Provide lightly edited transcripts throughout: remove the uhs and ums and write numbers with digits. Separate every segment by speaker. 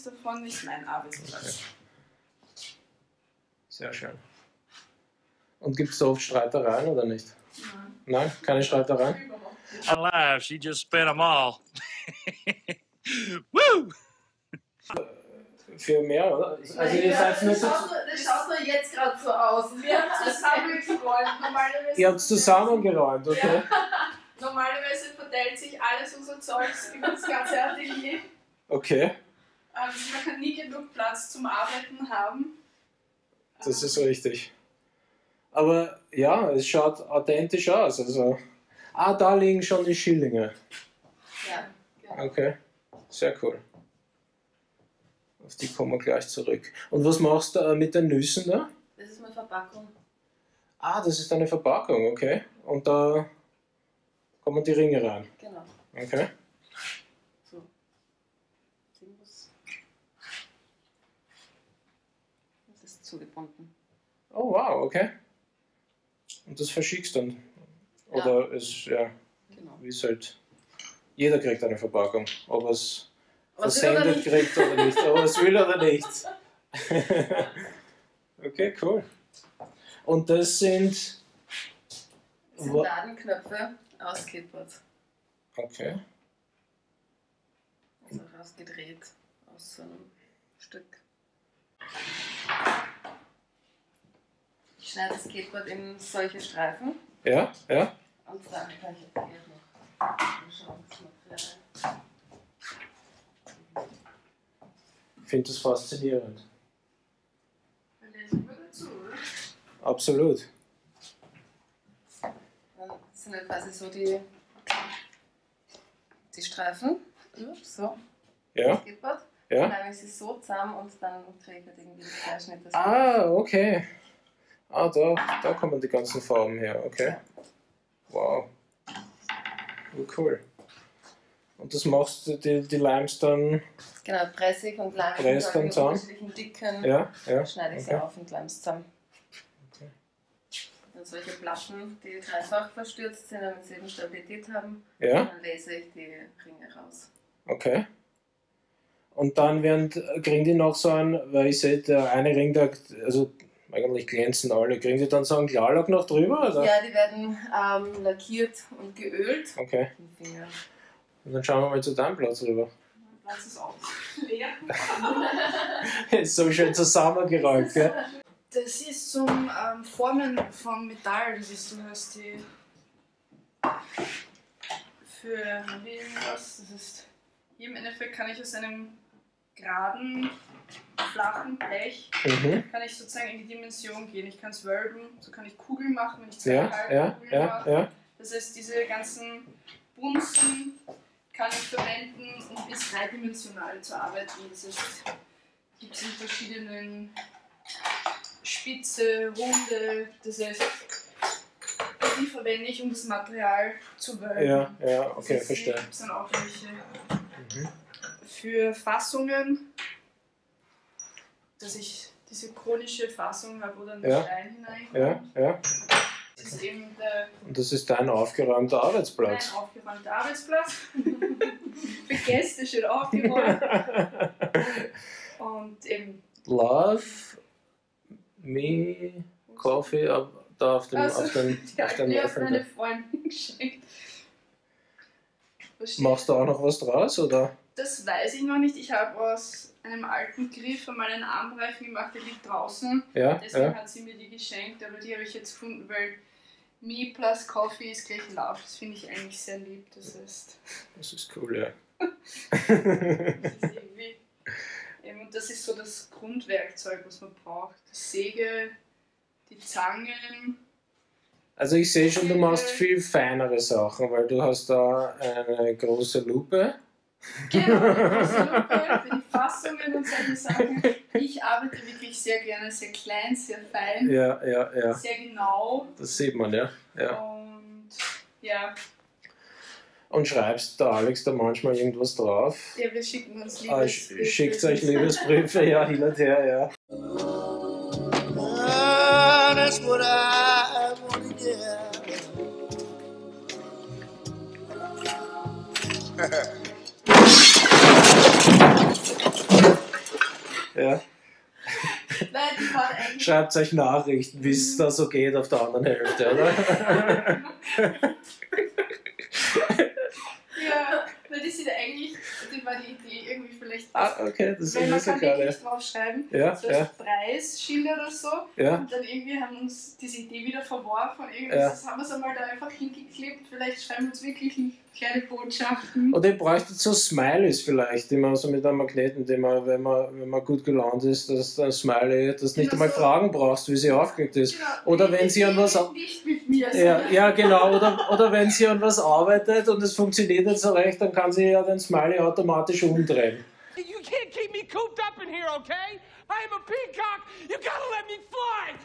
Speaker 1: davon ist mein Arbeitsplatz.
Speaker 2: Okay. Sehr schön. Und gibt es da oft Streitereien oder nicht?
Speaker 1: Nein.
Speaker 2: Nein, keine Streitereien?
Speaker 1: Überhaupt nicht.
Speaker 3: Alive, she just spent them all. Woo!
Speaker 2: Für mehr, oder? Also ihr seid nur
Speaker 1: das schaut nur jetzt gerade so aus. Wir haben zusammengeräumt.
Speaker 2: Ihr habt zusammengeräumt, okay?
Speaker 1: Normalerweise verteilt sich alles unser Zeugs über das ganze Atelier.
Speaker 2: Okay,
Speaker 1: Also man kann nie genug Platz zum Arbeiten haben.
Speaker 2: das ist richtig. Aber ja, es schaut authentisch aus. Also, da liegen schon die Schillinge.
Speaker 1: Ja, genau.
Speaker 2: Okay, sehr cool. Auf die kommen wir gleich zurück. Und was machst du mit den Nüssen da?
Speaker 1: Das ist meine Verpackung.
Speaker 2: Das ist eine Verpackung, okay. Und da kommen die Ringe rein.
Speaker 1: Genau.
Speaker 2: Okay.
Speaker 1: So. Das ist zugebunden.
Speaker 2: Oh wow, okay. Und das verschickst dann? Oder ist, ja,
Speaker 1: Genau.
Speaker 2: wie es halt, jeder kriegt eine Verpackung. Ob er es
Speaker 1: Was will oder
Speaker 2: versendet
Speaker 1: nicht?
Speaker 2: kriegt oder nicht. Ob er es will oder nicht. Okay, cool. Und das sind...
Speaker 1: Das sind Ladenknöpfe ausgekippt.
Speaker 2: Okay.
Speaker 1: Also rausgedreht aus so einem Stück. Ich schneide das Skateboard in solche Streifen
Speaker 2: Ja, ja.
Speaker 1: und dann kann ich jetzt hier noch schauen, das Material.
Speaker 2: Ich finde das faszinierend.
Speaker 1: Dann lesen wir dazu, oder?
Speaker 2: Absolut.
Speaker 1: Dann sind halt quasi so die Streifen. So,
Speaker 2: Ja,
Speaker 1: Skateboard.
Speaker 2: ja.
Speaker 1: Dann habe ich sie so zusammen und dann kriege ich halt irgendwie den Querschnitt.
Speaker 2: Okay. Da kommen die ganzen Farben her, okay. Wow. Cool. Und das machst du, die Limes dann,
Speaker 1: Genau, pressig und lang.
Speaker 2: Presst dann
Speaker 1: in
Speaker 2: zusammen?
Speaker 1: unterschiedlichen Dicken.
Speaker 2: ja,
Speaker 1: Schneide ich sie
Speaker 2: okay.
Speaker 1: auf und leime es zusammen.
Speaker 2: Okay.
Speaker 1: Dann solche Platten, die dreifach verstürzt sind, damit sie eben Stabilität haben.
Speaker 2: Ja,
Speaker 1: Und dann lese ich die Ringe raus.
Speaker 2: okay. Und dann kriegen die noch so weil ich sehe, der eine Ring, also eigentlich glänzen alle, kriegen die dann so einen Klarlack noch drüber, oder?
Speaker 1: Ja, die werden lackiert und geölt.
Speaker 2: Okay.
Speaker 1: Im Finger.
Speaker 2: Und dann schauen wir mal zu deinem Platz rüber.
Speaker 1: Lass es auch leer.
Speaker 2: Ist so schön zusammengeräumt, gell?
Speaker 1: Das ist zum Formen von Metall. Das ist, du hast die für was. Das ist hier im Endeffekt kann ich aus einem geraden, flachen Blech kann ich sozusagen in die Dimension gehen. Ich kann es wölben, so kann ich Kugeln machen, wenn ich
Speaker 2: Ja,
Speaker 1: Kugeln mache.
Speaker 2: ja.
Speaker 1: Das heißt, diese ganzen Bunsen kann ich verwenden, um bis dreidimensional zu arbeiten. Das heißt, gibt es in verschiedenen Spitze, Runde, das heißt, die verwende ich, um das Material zu wölben.
Speaker 2: Ja, okay,
Speaker 1: Das heißt,
Speaker 2: verstehe.
Speaker 1: hier gibt es dann auch welche für Fassungen, dass ich diese chronische Fassung habe, wo dann der Stein hineinkommt.
Speaker 2: Ja.
Speaker 1: Das ist eben der
Speaker 2: Und das ist dein aufgeräumter Arbeitsplatz.
Speaker 1: mein aufgeräumter Arbeitsplatz. Für Gäste schön aufgeräumt. Und eben.
Speaker 2: Love me coffee da auf dem
Speaker 1: Also,
Speaker 2: auf den
Speaker 1: die
Speaker 2: auf
Speaker 1: hat
Speaker 2: den
Speaker 1: mir auf meine
Speaker 2: Öffnen.
Speaker 1: Freundin geschenkt. Was steht?
Speaker 2: Machst du auch noch was draus, oder?
Speaker 1: Das weiß ich noch nicht. Ich habe aus einem alten Griff einmal einen Armreifen gemacht, der liegt draußen.
Speaker 2: Ja,
Speaker 1: Deswegen hat sie mir die geschenkt, aber die habe ich jetzt gefunden, weil Me plus Coffee ist gleich Love. Das finde ich eigentlich sehr lieb. Das heißt,
Speaker 2: Das ist cool, ja.
Speaker 1: das ist irgendwie. Und das ist so das Grundwerkzeug, was man braucht. Die Säge, die Zangen.
Speaker 2: Also ich sehe schon, du machst viel feinere Sachen, weil du hast da eine große Lupe.
Speaker 1: Genau, große Lupe für die Fassungen und solche Sachen. Ich arbeite wirklich sehr gerne, sehr klein, sehr fein,
Speaker 2: Ja.
Speaker 1: sehr genau.
Speaker 2: Das sieht man, ja.
Speaker 1: Und ja,
Speaker 2: Und schreibst der Alex da manchmal irgendwas drauf?
Speaker 1: wir schicken uns
Speaker 2: Schickt euch Liebesbriefe, ja, hin und her, ja.
Speaker 4: That's what I wanted, yeah.
Speaker 2: schreibt euch Nachrichten, wie es da so geht auf der anderen Hälfte, oder?
Speaker 1: Ja, weil das ist eigentlich, das war die Idee irgendwie vielleicht.
Speaker 2: Okay, das ist
Speaker 1: Weil man
Speaker 2: so
Speaker 1: kann
Speaker 2: geil.
Speaker 1: wirklich draufschreiben,
Speaker 2: Ja,
Speaker 1: so
Speaker 2: ja.
Speaker 1: als Preisschild oder so.
Speaker 2: Ja.
Speaker 1: Und dann irgendwie haben uns diese Idee wieder verworfen. Irgendwie
Speaker 2: Ja.
Speaker 1: haben wir es einmal da einfach hingeklebt. Vielleicht schreiben wir uns wirklich kleine Botschaften.
Speaker 2: Oder ihr bräuchtet so Smileys vielleicht, die man so mit einem Magneten, die man, wenn man gut gelaunt ist, dass ein Smiley, dass du nicht
Speaker 1: Genau
Speaker 2: einmal
Speaker 1: so.
Speaker 2: fragen brauchst, wie sie aufgelegt ist.
Speaker 1: Genau.
Speaker 2: Oder wenn sie an was...
Speaker 1: Nicht mit mir.
Speaker 2: Ja, genau. Oder wenn sie an was arbeitet und es funktioniert nicht so recht, dann kann sie ja den Smiley automatisch umdrehen.
Speaker 5: You can't keep me cooped up in here, okay? I am a peacock. You gotta let me fly.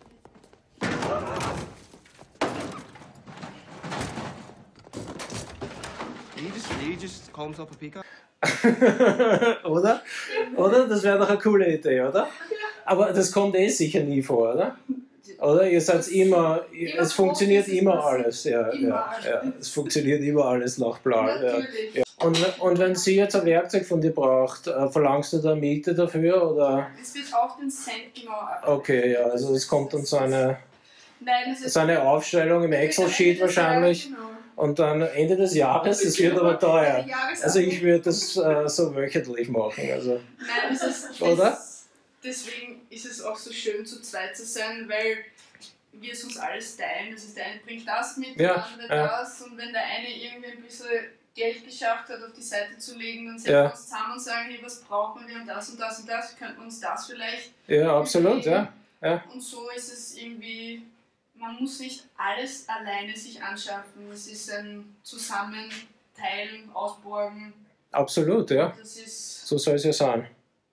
Speaker 6: Did he just call himself a peacock?
Speaker 2: Oder? Oder? Das wäre doch eine coole Idee, oder? Aber das kommt sicher nie vor, oder? Oder? Ihr seid immer, es funktioniert immer alles. Ja, es funktioniert immer alles nach Plan.
Speaker 1: Natürlich.
Speaker 2: Ja. Und wenn sie jetzt ein Werkzeug von dir braucht, verlangst du da Miete dafür? Oder?
Speaker 1: Es wird auf den Cent genau ab.
Speaker 2: Okay, ja, also es kommt dann so eine
Speaker 1: Nein,
Speaker 2: Aufstellung im Excel-Sheet wahrscheinlich.
Speaker 1: Genau.
Speaker 2: Und dann Ende des Jahres, das wird aber teuer.
Speaker 1: Der Jahresabschluss.
Speaker 2: Also ich würde das so wöchentlich machen. Also.
Speaker 1: Nein,
Speaker 2: Oder?
Speaker 1: Deswegen ist es auch so schön, zu zweit zu sein, weil wir es uns alles teilen. Das ist, der eine bringt das mit,
Speaker 2: Ja,
Speaker 1: der andere
Speaker 2: ja.
Speaker 1: das. Und wenn der eine irgendwie ein bisschen Geld geschafft hat, auf die Seite zu legen, dann setzen
Speaker 2: Ja.
Speaker 1: wir uns zusammen und sagen, hey, was brauchen wir? Wir haben das und das und das, könnten wir uns das vielleicht.
Speaker 2: Ja, absolut, ja.
Speaker 1: Und so ist es irgendwie, man muss nicht alles alleine sich anschaffen. Es ist ein Zusammenteilen, Ausborgen.
Speaker 2: Absolut, ja.
Speaker 1: Das ist.
Speaker 2: So soll es ja sein.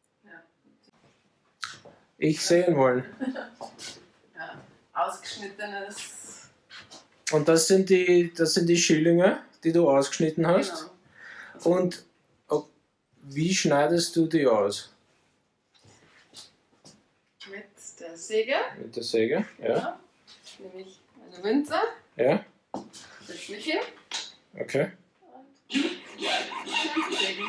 Speaker 2: Ich sehen wollen.
Speaker 7: Ja, ausgeschnittenes.
Speaker 2: Und das sind die Schillinge, die du ausgeschnitten hast.
Speaker 7: Genau.
Speaker 2: Und wie schneidest du die aus?
Speaker 7: Mit der Säge.
Speaker 2: Mit der Säge, ja.
Speaker 7: Nehme ich eine Münze,
Speaker 2: Ja,
Speaker 7: setze mich hin.
Speaker 2: okay.
Speaker 7: Sägen.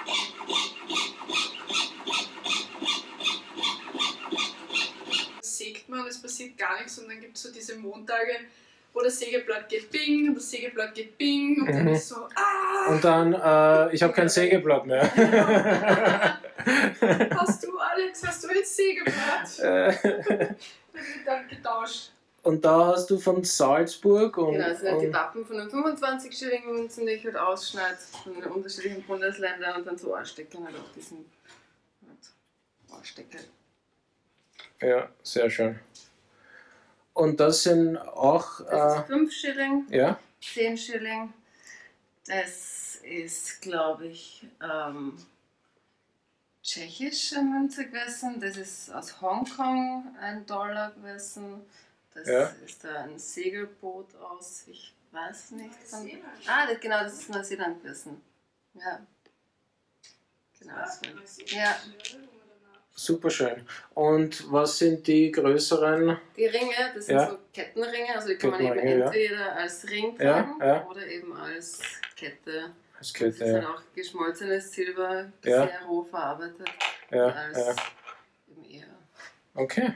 Speaker 1: Sägt man, es passiert gar nichts und dann gibt es so diese Montage, wo das Sägeblatt geht bing und das Sägeblatt geht bing und dann ist so
Speaker 2: Und dann, ich habe kein Sägeblatt mehr.
Speaker 1: Hast du, Alex, hast du jetzt Sägeblatt? Das wird dann getauscht.
Speaker 2: Und da hast du von Salzburg und...
Speaker 7: Genau, das sind halt die
Speaker 2: und
Speaker 7: Wappen von den 25 Schilling-Münzen, die ich halt ausschneide von den unterschiedlichen Bundesländern und dann so anstecken halt auf diesen Anstecker.
Speaker 2: ja, sehr schön. Und das sind auch...
Speaker 7: Das ist 5 Schilling,
Speaker 2: ja,
Speaker 7: 10 Schilling. Das ist, glaube ich, tschechische Münze gewesen. Das ist aus Hongkong $1 gewesen. Das
Speaker 2: Ja.
Speaker 7: ist ein Segelboot aus, ich weiß nicht.
Speaker 1: Neuseeland.
Speaker 7: Genau, das ist Neuseeland gewesen. Ja. Genau. So. Ja.
Speaker 2: super schön. Und was sind die größeren?
Speaker 7: Die Ringe, das sind
Speaker 2: Ja.
Speaker 7: so Kettenringe, also die kann man eben
Speaker 2: Kettenringe, ja.
Speaker 7: entweder als Ring
Speaker 2: Ja,
Speaker 7: tragen
Speaker 2: ja.
Speaker 7: oder eben als Kette.
Speaker 2: Das
Speaker 7: Das
Speaker 2: geht,
Speaker 7: ist halt
Speaker 2: ja.
Speaker 7: auch geschmolzenes Silber,
Speaker 2: Ja.
Speaker 7: sehr roh verarbeitet.
Speaker 2: Ja,
Speaker 7: als
Speaker 2: ja.
Speaker 7: eben eher.
Speaker 2: Okay.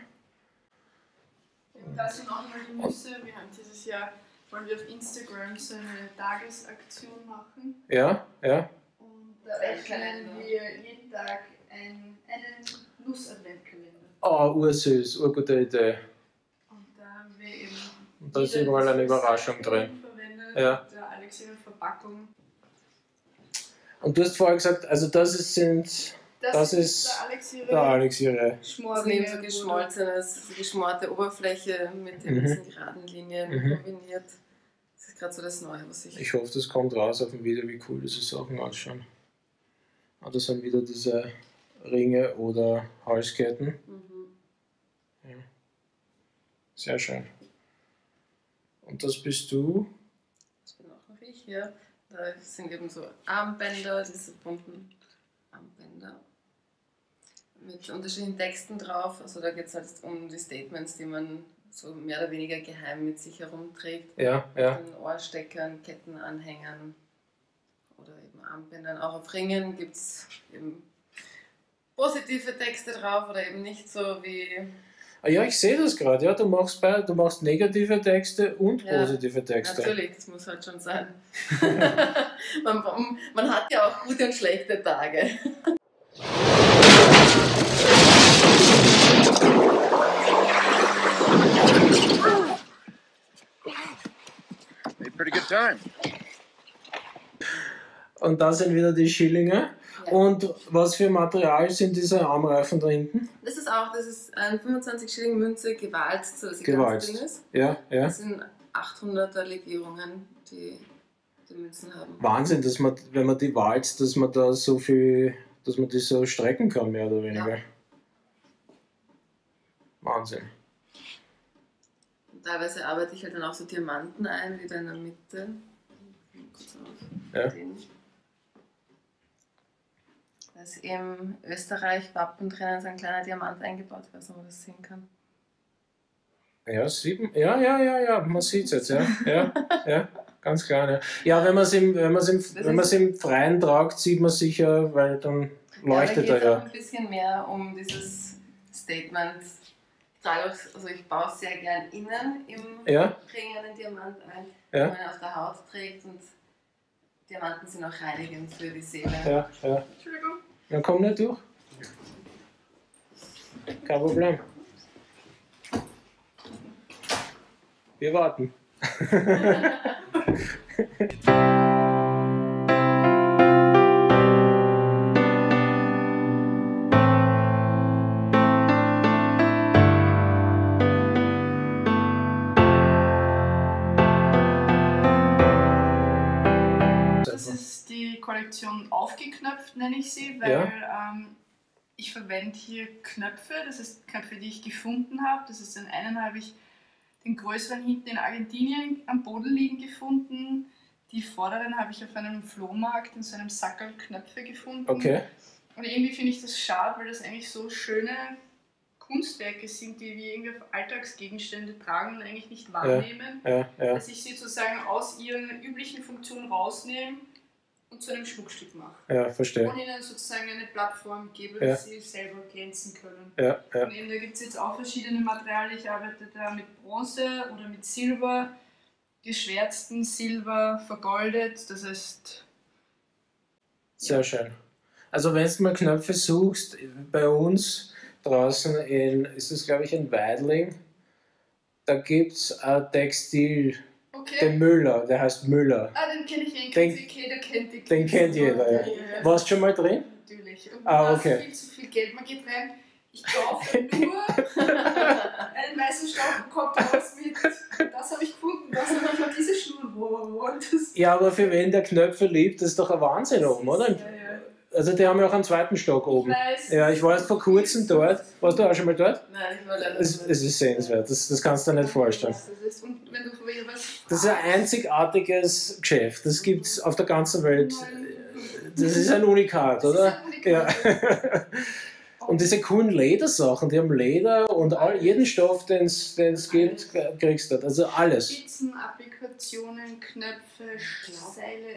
Speaker 1: Da sind auch mal die Nüsse. Wir haben dieses Jahr, wollen wir auf Instagram so eine Tagesaktion machen.
Speaker 2: Ja, ja.
Speaker 1: Und da öffnen wir jeden Tag einen Nuss-Adventkalender.
Speaker 2: Oh, ursüß, urgute Idee.
Speaker 1: Und da haben wir eben.
Speaker 2: Und da ist überall eine Überraschung drin.
Speaker 1: Verwendet.
Speaker 2: Ja.
Speaker 1: Der Alex ihre Verpackung.
Speaker 2: Und du hast vorher gesagt, also das ist
Speaker 1: der Alex ihre
Speaker 2: der Alex ihre.
Speaker 7: Das sind
Speaker 1: Schmorringe.
Speaker 7: eben so geschmolzenes, so geschmorte Oberfläche mit eben
Speaker 2: Mhm.
Speaker 7: diesen geraden Linien
Speaker 2: Mhm.
Speaker 7: kombiniert. Das ist gerade so das Neue, was ich.
Speaker 2: Ich hoffe, das kommt raus auf dem Video, wie cool diese Sachen ausschauen. Ah, das sind wieder diese Ringe oder Halsketten.
Speaker 7: Mhm.
Speaker 2: Sehr schön. Und das bist du?
Speaker 7: Das bin auch noch ich, ja. Da sind eben so Armbänder, diese bunten Armbänder mit unterschiedlichen Texten drauf. Also da geht es halt um die Statements, die man so mehr oder weniger geheim mit sich herumträgt.
Speaker 2: Ja, ja.
Speaker 7: An Ohrsteckern, Kettenanhängern oder eben Armbändern. Auch auf Ringen gibt es eben positive Texte drauf oder eben nicht so wie.
Speaker 2: Ah ja, ich sehe das gerade. Ja, du machst negative Texte und
Speaker 7: Ja,
Speaker 2: positive Texte.
Speaker 7: Natürlich, das muss halt schon sein. man hat ja auch gute und schlechte Tage.
Speaker 8: Made a pretty good time.
Speaker 2: Und da sind wieder die Schillinge.
Speaker 7: Ja.
Speaker 2: Und was für Material sind diese Armreifen da hinten?
Speaker 7: Das ist ein 25 Schilling Münze gewalzt, so dass sie ganz
Speaker 2: Gewalzt.
Speaker 7: dünn ist.
Speaker 2: Ja, ja.
Speaker 7: Das sind 800er Legierungen, die Münzen haben.
Speaker 2: Wahnsinn, dass man, wenn man die walzt, dass man da so viel, dass man die so strecken kann, mehr oder weniger.
Speaker 7: Ja.
Speaker 2: Wahnsinn.
Speaker 7: Und teilweise arbeite ich halt dann auch so Diamanten ein, wieder in der Mitte. Kurz auf
Speaker 2: Ja.
Speaker 7: den. Da ist im Österreich-Wappen drinnen so ein kleiner Diamant eingebaut, ich weiß nicht, ob man das sehen kann.
Speaker 2: Ja, 7. Ja, man sieht es jetzt, ja, ganz klar. Ja, ja wenn man es im Freien tragt, sieht man sicher, weil dann leuchtet
Speaker 7: da
Speaker 2: er
Speaker 7: geht es auch
Speaker 2: ja.
Speaker 7: ein bisschen mehr um dieses Statement. Ich baue es sehr gern innen im
Speaker 2: Ja.
Speaker 7: Ring einen Diamant ein,
Speaker 2: Ja.
Speaker 7: den man auf der Haut trägt, und Diamanten sind auch reinigend für die Seele.
Speaker 2: Ja.
Speaker 1: Entschuldigung.
Speaker 2: Dann komm nicht durch. Kein Problem. Wir warten.
Speaker 1: Das ist die Kollektion aufgeknöpft, nenne ich sie, weil ich verwende hier Knöpfe, das ist Knöpfe, die ich gefunden habe. Das ist den einen habe ich den größeren hinten in Argentinien am Boden liegen gefunden. Die vorderen habe ich auf einem Flohmarkt in so einem Sackerl Knöpfe gefunden.
Speaker 2: Okay.
Speaker 1: Und irgendwie finde ich das schade, weil das eigentlich so schöne Kunstwerke sind, die wir irgendwie auf Alltagsgegenstände tragen und eigentlich nicht wahrnehmen.
Speaker 2: Ja.
Speaker 1: Dass ich sie sozusagen aus ihren üblichen Funktionen rausnehme und zu einem Schmuckstück mache.
Speaker 2: Ja, verstehe.
Speaker 1: Und ihnen sozusagen eine Plattform gebe,
Speaker 2: Ja.
Speaker 1: dass sie selber glänzen können.
Speaker 2: Ja.
Speaker 1: Und eben, da gibt es jetzt auch verschiedene Materialien. Ich arbeite da mit Bronze oder mit Silber, geschwärzten Silber, vergoldet. Das heißt,
Speaker 2: Sehr schön. Also wenn du mal Knöpfe suchst, bei uns draußen ist es glaube ich in Weidling, da gibt es ein Textil,
Speaker 1: okay.
Speaker 2: den Müller, der heißt Müller.
Speaker 1: Den kenne ich jeder kennt die.
Speaker 2: Den kennt jeder, ja. Warst du schon mal drin?
Speaker 1: Natürlich. Und
Speaker 2: Ah,
Speaker 1: da
Speaker 2: okay.
Speaker 1: ist viel zu viel Geld. Man geht rein, ich kaufe nur einen weißen Stoff und kommt raus mit, das habe ich gefunden, das habe ich, und diese Schuhe, wow.
Speaker 2: Ja, aber für wen der Knöpfe liebt, das ist doch ein Wahnsinn oben, oder?
Speaker 1: Ja.
Speaker 2: Also die haben ja auch einen zweiten Stock oben.
Speaker 1: weiß.
Speaker 2: Ja, ich war erst vor kurzem dort. Warst du auch schon mal dort?
Speaker 7: Nein, ich war leider
Speaker 2: Es ist sehenswert, das kannst du dir nicht vorstellen.
Speaker 1: Das ist, und wenn du wieder was
Speaker 2: Das ist ein einzigartiges Geschäft, das gibt es auf der ganzen Welt. Das ist ein Unikat, oder?
Speaker 1: Das ist ein Unikat.
Speaker 2: Ja. Und diese coolen Ledersachen, die haben Leder und jeden Stoff, den es gibt, kriegst du dort. Also alles.
Speaker 1: Spitzen, Applikationen, Knöpfe, Seile,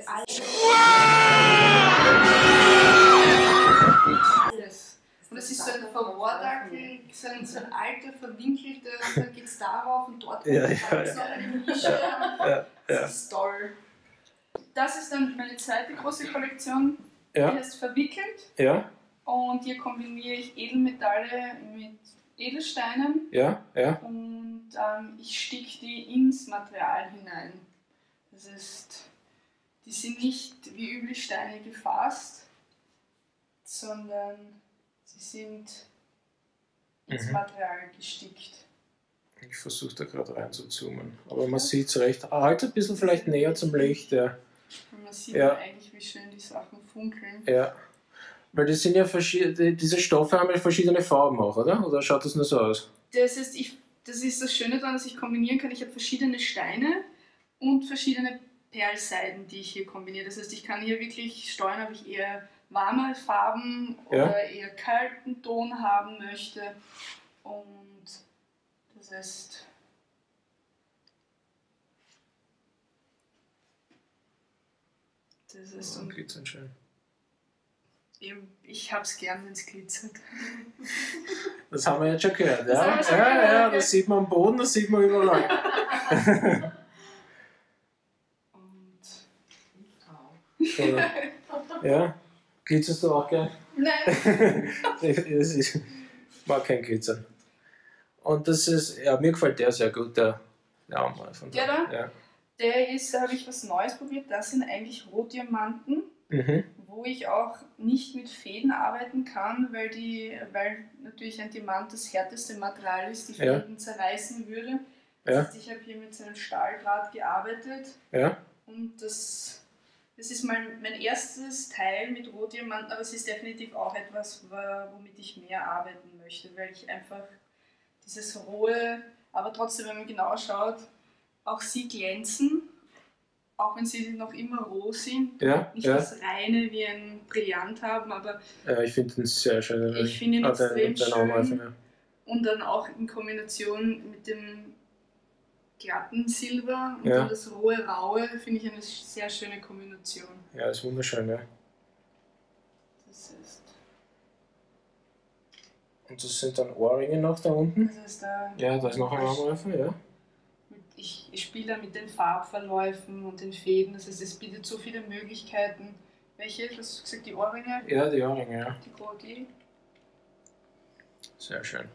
Speaker 1: alles. Und es ist so ein Verrohrdackel, so ein alter, verwinkelter, und dann geht es darauf und dort
Speaker 2: Ja,
Speaker 1: kommt
Speaker 2: ja,
Speaker 1: alles noch eine Nische.
Speaker 2: Ja.
Speaker 1: Das ist toll. Das ist dann meine zweite große Kollektion, die
Speaker 2: Ja,
Speaker 1: heißt Verwickelt.
Speaker 2: ja,
Speaker 1: Und hier kombiniere ich Edelmetalle mit Edelsteinen.
Speaker 2: ja.
Speaker 1: Und ich sticke die ins Material hinein. Das ist, die sind nicht wie üblich Steine gefasst, sondern sie sind ins Material gestickt.
Speaker 2: Ich versuche da gerade rein zu zoomen. Aber man sieht es recht. Halt ein bisschen vielleicht näher zum Licht. Ja.
Speaker 1: Und man sieht
Speaker 2: Ja.
Speaker 1: ja eigentlich, wie schön die Sachen funkeln.
Speaker 2: Ja. Weil das sind ja verschiedene, diese Stoffe haben ja verschiedene Farben auch, oder? Oder schaut das nur so aus?
Speaker 1: Das ist das Schöne daran, dass ich kombinieren kann. Ich habe verschiedene Steine und verschiedene Perlseiden, die ich hier kombiniere. Das heißt, ich kann hier wirklich steuern, ob ich eher warme Farben oder eher kalten Ton haben möchte. Und das heißt,
Speaker 2: Dann geht's dann schön.
Speaker 1: Ich hab's gern, wenn es glitzert.
Speaker 2: Das haben wir jetzt schon gehört, ja?
Speaker 1: Das haben wir schon
Speaker 2: Ja,
Speaker 1: gehört,
Speaker 2: ja,
Speaker 1: okay.
Speaker 2: das sieht man am Boden, das sieht man überall.
Speaker 1: Und
Speaker 2: So. Ja? Glitzerst du auch gern?
Speaker 1: nein.
Speaker 2: Ich mag kein Glitzern. Und das ist, ja, mir gefällt der sehr gut, der Armreifen.
Speaker 1: Der da?
Speaker 2: Ja.
Speaker 1: Da habe ich was Neues probiert. Das sind eigentlich Rotdiamanten,
Speaker 2: Mhm.
Speaker 1: wo ich auch nicht mit Fäden arbeiten kann, weil natürlich ein Diamant das härteste Material ist, die
Speaker 2: Ja.
Speaker 1: Fäden zerreißen würde.
Speaker 2: Ja.
Speaker 1: Das heißt, ich habe hier mit so einem Stahldraht gearbeitet
Speaker 2: Ja?
Speaker 1: und das ist mein erstes Teil mit Rotdiamanten, aber es ist definitiv auch etwas, womit ich mehr arbeiten möchte, weil ich einfach dieses rohe, aber trotzdem, wenn man genau schaut, auch sie glänzen, auch wenn sie noch immer roh sind.
Speaker 2: Ja?
Speaker 1: Nicht
Speaker 2: Ja?
Speaker 1: das reine wie ein Brillant haben, aber
Speaker 2: Ja, ich finde den sehr schön.
Speaker 1: Ich finde ihn extrem schön.
Speaker 2: Armreifen, ja.
Speaker 1: und dann auch in Kombination mit dem glatten Silber und
Speaker 2: Ja.
Speaker 1: dann das rohe Raue finde ich eine sehr schöne Kombination.
Speaker 2: Ja, ist wunderschön, ja.
Speaker 1: Das ist,
Speaker 2: Und das sind dann Ohrringe noch da unten?
Speaker 1: das ist da,
Speaker 2: Ja, da ist noch ein Armreifen, ja.
Speaker 1: ich spiele da mit den Farbverläufen und den Fäden, das heißt, es bietet so viele Möglichkeiten. Welche? Du hast gesagt, die Ohrringe?
Speaker 2: Ja, die Ohrringe, ja.
Speaker 1: Die.
Speaker 2: Sehr schön.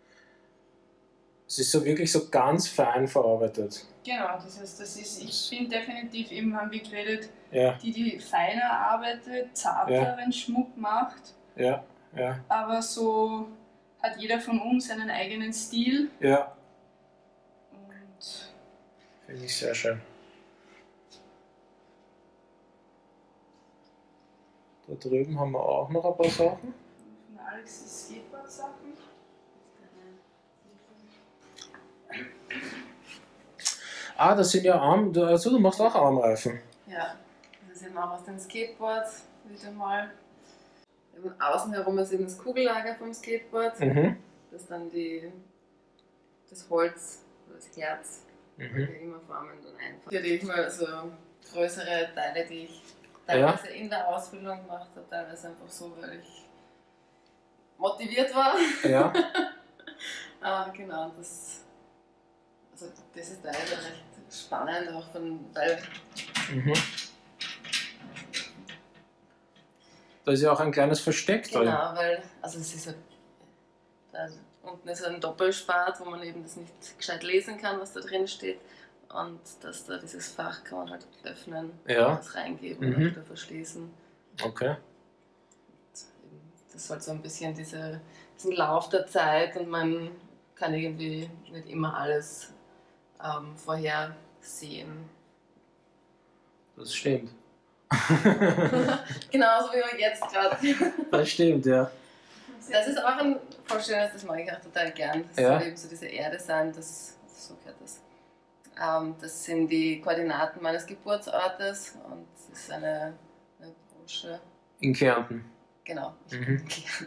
Speaker 2: Es ist so wirklich so ganz fein verarbeitet.
Speaker 1: Genau, das heißt, ich bin definitiv eben, haben wir geredet,
Speaker 2: Ja,
Speaker 1: die feiner arbeitet, zarteren Schmuck macht,
Speaker 2: ja, ja,
Speaker 1: aber so hat jeder von uns seinen eigenen Stil
Speaker 2: ja.
Speaker 1: und
Speaker 2: Finde ich sehr schön. Da drüben haben wir auch noch ein paar Sachen.
Speaker 1: von Alex die Skateboard-Sachen.
Speaker 2: Ah, das sind ja also du machst auch Armreifen.
Speaker 7: Ja, das ist eben auch aus den Skateboards wieder mal. Eben außen herum ist eben das Kugellager vom Skateboard,
Speaker 2: Mhm.
Speaker 7: das dann das Holz, das Herz,
Speaker 2: Mhm.
Speaker 7: wie immer formen dann einfach. Hier ich mal so größere Teile, die ich teilweise in der Ausbildung gemacht habe, teilweise einfach so, weil ich motiviert war.
Speaker 2: Ja,
Speaker 7: Genau, das ist teilweise recht spannend, auch weil
Speaker 2: mhm. Da ist ja auch ein kleines Versteck drin.
Speaker 7: genau, weil, also es ist da unten ist ein Doppelspalt, wo man eben das nicht gescheit lesen kann, was da drin steht. Und dieses Fach kann man halt öffnen,
Speaker 2: Ja.
Speaker 7: was reingeben
Speaker 2: Mhm.
Speaker 7: und wieder verschließen.
Speaker 2: Okay.
Speaker 7: Und eben, das soll so ein bisschen diesen Lauf der Zeit und man kann irgendwie nicht immer alles vorhersehen.
Speaker 2: Das stimmt.
Speaker 7: Genauso wie wir jetzt gerade.
Speaker 2: Das stimmt, ja.
Speaker 7: Das ist auch ein voll schönes, das mag ich auch total gern. Das
Speaker 2: Ja.
Speaker 7: soll eben so diese Erde sein, so gehört das. Das sind die Koordinaten meines Geburtsortes und das ist eine Brosche.
Speaker 2: In Kärnten.
Speaker 7: Genau.
Speaker 2: Mhm.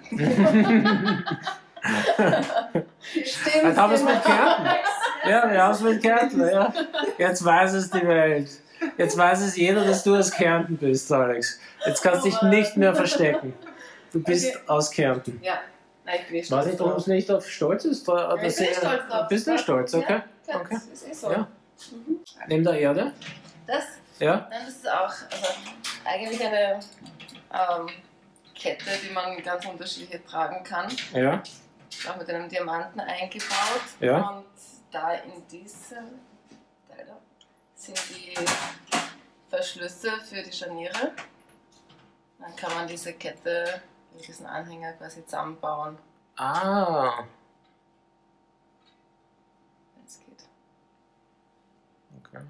Speaker 7: Stimmt.
Speaker 2: Jetzt haben wir es
Speaker 7: genau.
Speaker 2: mit Kärnten. Ja, wir haben es mit Kärnten, ja. Jetzt weiß es die Welt. Jetzt weiß es jeder, dass du aus Kärnten bist, Alex. Jetzt kannst du dich nicht mehr verstecken. Du bist
Speaker 7: Okay.
Speaker 2: aus Kärnten.
Speaker 7: Ja, nein, ich bin nicht
Speaker 2: Weiß
Speaker 7: stolz
Speaker 2: nicht, warum es nicht auf stolz ist.
Speaker 7: Ja, ich bin nicht stolz drauf.
Speaker 2: Bist du stolz, okay?
Speaker 7: Ja,
Speaker 2: Okay.
Speaker 7: das ist eh so.
Speaker 2: Ja. Neben der Erde?
Speaker 7: Das,
Speaker 2: Ja?
Speaker 7: nein, das ist auch eigentlich eine Kette, die man ganz unterschiedlich tragen kann.
Speaker 2: Ja?
Speaker 7: Auch mit einem Diamanten eingebaut.
Speaker 2: Ja.
Speaker 7: Und da in diesem Teil da sind die Verschlüsse für die Scharniere. Dann kann man diese Kette, diesen Anhänger quasi zusammenbauen,
Speaker 2: Ah.
Speaker 7: wenn es geht.
Speaker 2: Okay.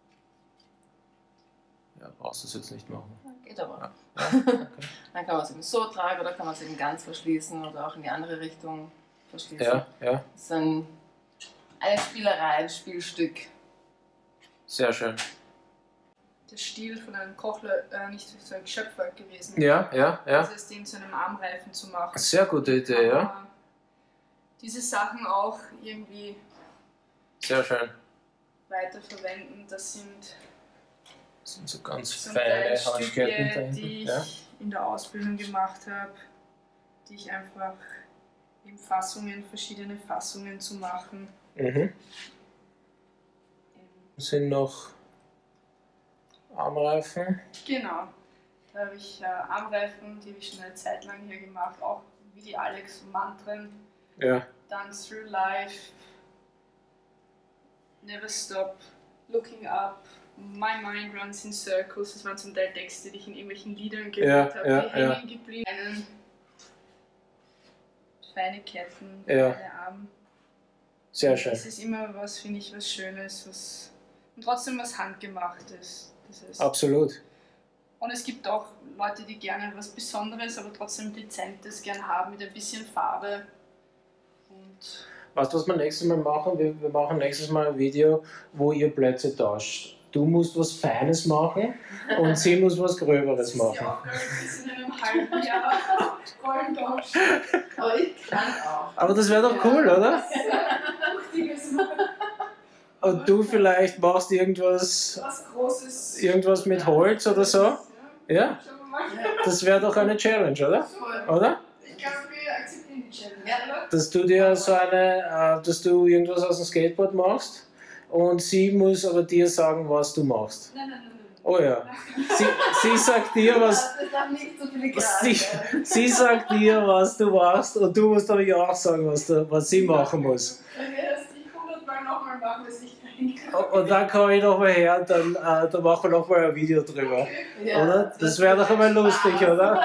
Speaker 2: Ja, brauchst du es jetzt nicht machen.
Speaker 7: Geht aber.
Speaker 2: Ja, okay.
Speaker 7: Dann kann man es eben so tragen oder kann man es eben ganz verschließen oder auch in die andere Richtung verschließen.
Speaker 2: Ja, ja.
Speaker 7: Das ist eine Spielerei, ein Spielstück.
Speaker 2: Sehr schön.
Speaker 1: Der Stiel von einem Kochler nicht so ein Geschöpfwerk gewesen.
Speaker 2: Ja, ja, ja.
Speaker 1: Das heißt, den zu einem Armreifen zu machen.
Speaker 2: Sehr gute Idee, ja.
Speaker 1: Aber diese Sachen auch irgendwie
Speaker 2: Sehr schön.
Speaker 1: weiterverwenden, das sind
Speaker 2: Das sind so ganz
Speaker 1: zum
Speaker 2: feine
Speaker 1: Teil
Speaker 2: Handketten da
Speaker 1: Stücke, die
Speaker 2: hinten.
Speaker 1: ich
Speaker 2: Ja.
Speaker 1: in der Ausbildung gemacht habe, die ich einfach in verschiedene Fassungen zu machen.
Speaker 2: Sind noch Armreifen?
Speaker 1: Genau, da habe ich Armreifen, die habe ich schon eine Zeit lang hier gemacht, auch wie die Alex Mantren.
Speaker 2: Ja.
Speaker 1: Dann Through Life, Never Stop, Looking Up, My Mind Runs in Circles. Das waren zum Teil Texte, die ich in irgendwelchen Liedern gehört habe, die hängen geblieben. Feine Ketten, feine Arme.
Speaker 2: Sehr schön.
Speaker 1: Das ist immer was, finde ich, was Schönes, und trotzdem was Handgemachtes. Das heißt,
Speaker 2: absolut.
Speaker 1: Und es gibt auch Leute, die gerne was Besonderes, aber trotzdem Dezentes gern haben, mit ein bisschen Farbe. Und
Speaker 2: Weißt du, was wir nächstes Mal machen? Wir machen nächstes Mal ein Video, wo ihr Plätze tauscht. Du musst was Feines machen und sie muss was Gröberes machen.
Speaker 1: Das ist die Aufgabe, bis in einem halben Jahr Rollen tauschen.
Speaker 7: Aber ich kann auch.
Speaker 2: Aber das wäre doch cool, oder? Und du vielleicht machst irgendwas mit Holz oder so? Ja? Das wäre doch eine Challenge, oder? Oder?
Speaker 1: Ich glaube, wir akzeptieren die Challenge.
Speaker 2: Dass du dir dass du irgendwas aus dem Skateboard machst und sie muss aber dir sagen, was du machst.
Speaker 1: Nein.
Speaker 2: Oh ja. Sie sagt dir, was.
Speaker 7: Das darf nicht so viele Grad.
Speaker 2: Sie sagt dir, was du machst und du musst aber ja auch sagen, was sie machen muss.
Speaker 1: Dann wäre das nicht 100-mal nochmal machen, dass ich dahin kann.
Speaker 2: Und dann komme ich nochmal her und dann machen wir nochmal ein Video drüber.
Speaker 7: Ja,
Speaker 2: oder? Das wäre doch einmal lustig, oder?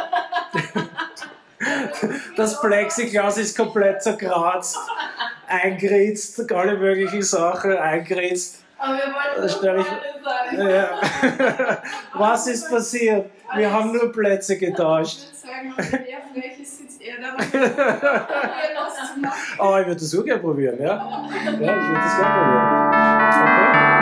Speaker 2: Das Plexiglas ist komplett zerkratzt, eingeritzt, alle möglichen Sachen eingeritzt.
Speaker 7: Aber wir wollten
Speaker 2: sagen. Ja. Was ist passiert? Wir haben nur Plätze getauscht.
Speaker 1: Ich würde sagen, auf der Lehrfläche sitzt er da und was zu machen.
Speaker 2: Oh, ich würde das auch gerne probieren, ja? Ja, ich würde das gerne probieren. Okay.